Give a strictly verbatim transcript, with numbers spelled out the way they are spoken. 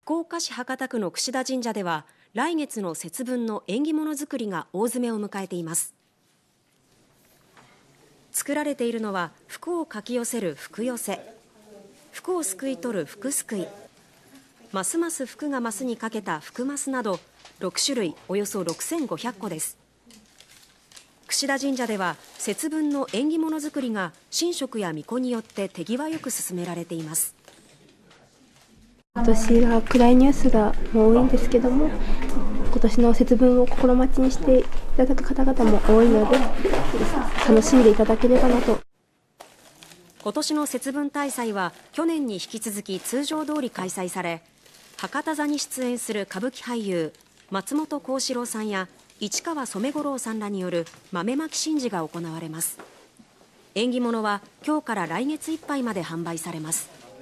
福岡市博多区の櫛田神社では来月の節分の縁起物作りが大詰めを迎えています。作られているのは福をかき寄せる福寄せ、福をすくい取る福すくい、ますます福がますにかけた福ますなどろくしゅるいおよそろくせんごひゃっこです。櫛田神社では節分の縁起物作りが神職や巫女によって手際よく進められています。 今年は暗いニュースが多いんですけども、今年の節分を心待ちにしていただく方々も多いので、楽しんでいただければなと。 今年の節分大祭は去年に引き続き通常通り開催され、博多座に出演する歌舞伎俳優松本幸四郎さんや市川染五郎さんらによる豆まき神事が行われます。縁起物は今日から来月いっぱいまで販売されます。